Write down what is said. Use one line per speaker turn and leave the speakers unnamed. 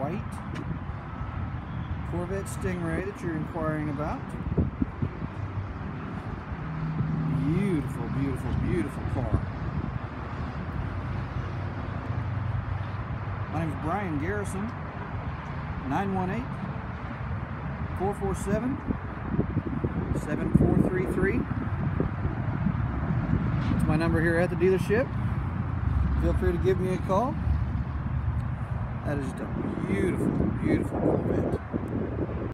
white Corvette Stingray that you're inquiring about. Beautiful, beautiful, beautiful car. My name is Brian Garrison. 918-447-7433. That's my number here at the dealership. Feel free to give me a call. That is just a beautiful, beautiful Corvette.